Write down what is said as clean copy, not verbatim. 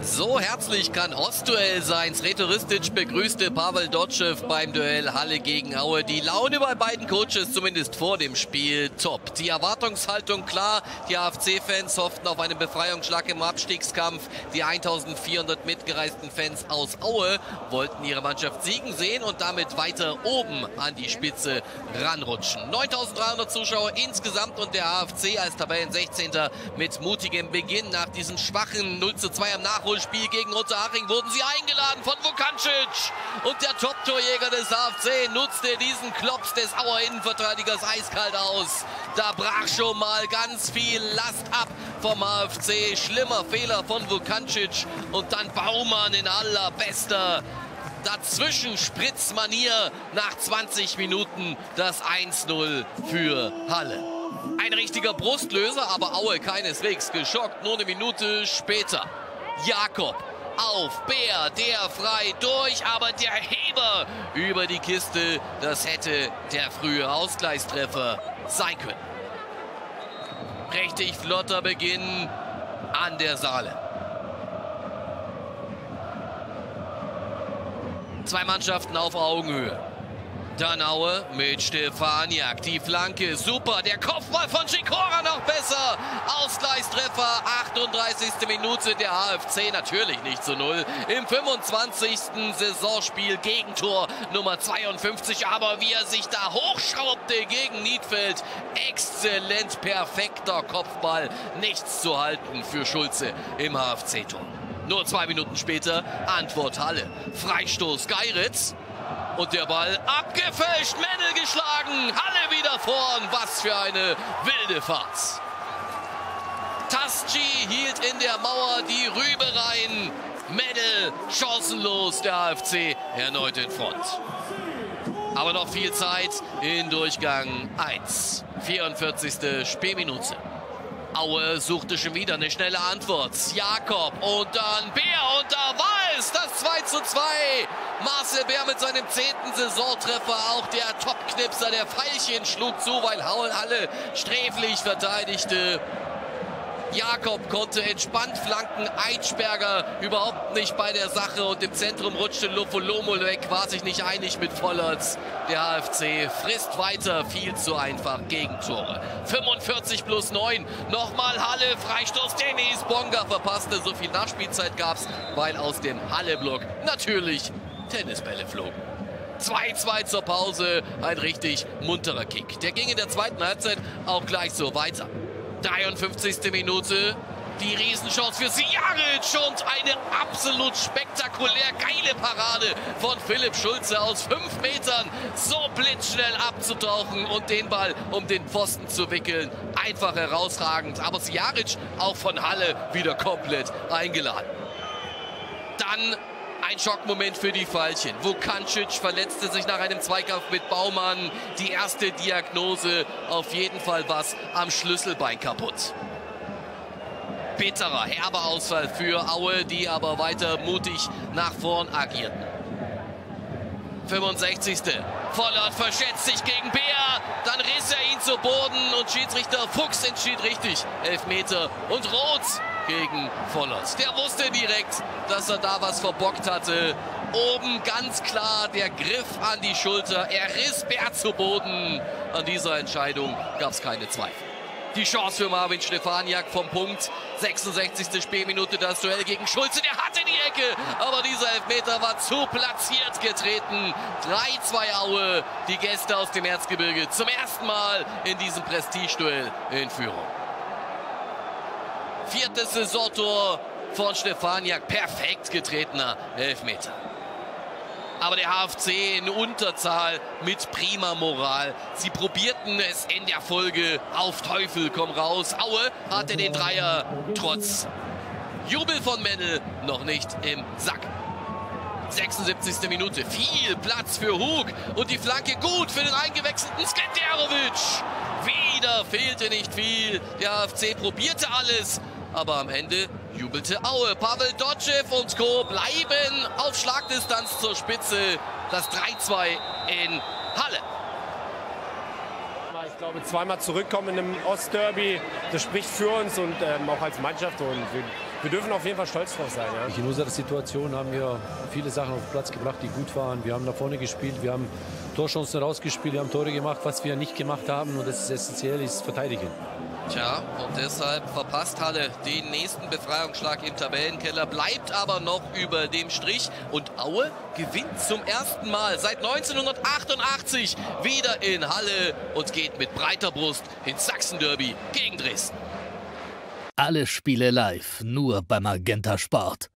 So herzlich kann Ostduell sein. Sreto Ristic begrüßte Pavel Dotschew beim Duell Halle gegen Aue. Die Laune bei beiden Coaches, zumindest vor dem Spiel, top. Die Erwartungshaltung klar. Die AFC-Fans hofften auf einen Befreiungsschlag im Abstiegskampf. Die 1400 mitgereisten Fans aus Aue wollten ihre Mannschaft siegen sehen und damit weiter oben an die Spitze ranrutschen. 9300 Zuschauer insgesamt und der AFC als Tabellen 16. mit mutigem Beginn. Nach diesem schwachen 0:2 am Nachholspiel gegen Unterhaching wurden sie eingeladen von Vukancic. Und der Top-Torjäger des AFC nutzte diesen Klops des Auer Innenverteidigers eiskalt aus. Da brach schon mal ganz viel Last ab vom AFC. Schlimmer Fehler von Vukancic. Und dann Baumann in allerbester Dazwischen-Spritzmanier nach 20 Minuten das 1:0 für Halle. Ein richtiger Brustlöser, aber Aue keineswegs geschockt. Nur eine Minute später. Jakob auf Bär, der frei durch, aber der Heber über die Kiste. Das hätte der frühe Ausgleichstreffer sein können. Richtig flotter Beginn an der Saale. Zwei Mannschaften auf Augenhöhe. Dann Aue mit Stefaniak. Die Flanke super. Der Kopfball von Sikora noch besser. Ausgleichstreffer. 38. Minute. Der AFC natürlich nicht zu 0. Im 25. Saisonspiel. Gegentor Nummer 52. Aber wie er sich da hochschraubte gegen Niedfeld. Exzellent perfekter Kopfball. Nichts zu halten für Schulze im HFC-Tor. Nur 2 Minuten später Antwort Halle. Freistoß Geiritz. Und der Ball abgefälscht, Mendel geschlagen, Halle wieder vorn. Was für eine wilde Fahrt. Tasci hielt in der Mauer die Rübe rein. Mendel chancenlos, der AFC erneut in Front. Aber noch viel Zeit in Durchgang 1. 44. Spielminute. Aue suchte schon wieder eine schnelle Antwort. Jakob und dann Bär und da war es das 2:2. Marcel Bär mit seinem 10. Saisontreffer. Auch der Topknipser, der Veilchen schlug zu, weil Halle sträflich verteidigte. Jakob konnte entspannt flanken, Eitschberger überhaupt nicht bei der Sache und im Zentrum rutschte Lofolomo weg, war sich nicht einig mit Vollerts. Der HFC frisst weiter, viel zu einfach, Gegentore. 45+9, nochmal Halle, Freistoß, Dennis Bonga verpasste, so viel Nachspielzeit gab's, weil aus dem Halle-Block natürlich Tennisbälle flogen. 2:2 zur Pause, ein richtig munterer Kick. Der ging in der zweiten Halbzeit auch gleich so weiter. 53. Minute, die Riesenchance für Sijaric und eine absolut spektakulär geile Parade von Philipp Schulze aus 5 Metern. So blitzschnell abzutauchen und den Ball um den Pfosten zu wickeln. Einfach herausragend, aber Sijaric auch von Halle wieder komplett eingeladen. Dann ein Schockmoment für die Veilchen. Vukancic verletzte sich nach einem Zweikampf mit Baumann. Die erste Diagnose, auf jeden Fall was am Schlüsselbein kaputt. Bitterer, herber Ausfall für Aue, die aber weiter mutig nach vorn agierten. 65. Vollert verschätzt sich gegen Bär, dann riss er ihn zu Boden und Schiedsrichter Fuchs entschied richtig. Elfmeter und Rot gegen Vollert. Der wusste direkt, dass er da was verbockt hatte. Oben ganz klar der Griff an die Schulter. Er riss Bär zu Boden. An dieser Entscheidung gab es keine Zweifel. Die Chance für Marvin Stefaniak vom Punkt. 66. Spielminute das Duell gegen Schulze. Der hatte die Ecke, aber dieser Elfmeter war zu platziert getreten. 3:2 Aue, die Gäste aus dem Erzgebirge zum ersten Mal in diesem Prestigeduell in Führung. 4. Saisontor von Stefaniak, perfekt getretener Elfmeter. Aber der HFC in Unterzahl mit prima Moral. Sie probierten es in der Folge auf Teufel komm raus. Aue hatte den Dreier trotz Jubel von Mendel noch nicht im Sack. 76. Minute, viel Platz für Hug und die Flanke gut für den eingewechselten Skenderovic. Wieder fehlte nicht viel, der HFC probierte alles, aber am Ende jubelte Aue. Pavel Dotschew und Co. bleiben auf Schlagdistanz zur Spitze. Das 3:2 in Halle. glaube, zweimal zurückkommen in einem Ostderby, das spricht für uns und auch als Mannschaft. Und wir dürfen auf jeden Fall stolz drauf sein. Ja. In unserer Situation haben wir viele Sachen auf den Platz gebracht, die gut waren. Wir haben nach vorne gespielt, wir haben Torchancen rausgespielt, wir haben Tore gemacht. Was wir nicht gemacht haben, und das ist essentiell, ist verteidigen. Tja, und deshalb verpasst Halle den nächsten Befreiungsschlag im Tabellenkeller, bleibt aber noch über dem Strich. Und Aue gewinnt zum ersten Mal seit 1988 wieder in Halle und geht mit breiter Brust ins Sachsen-Derby gegen Dresden. Alle Spiele live, nur beim Magenta Sport.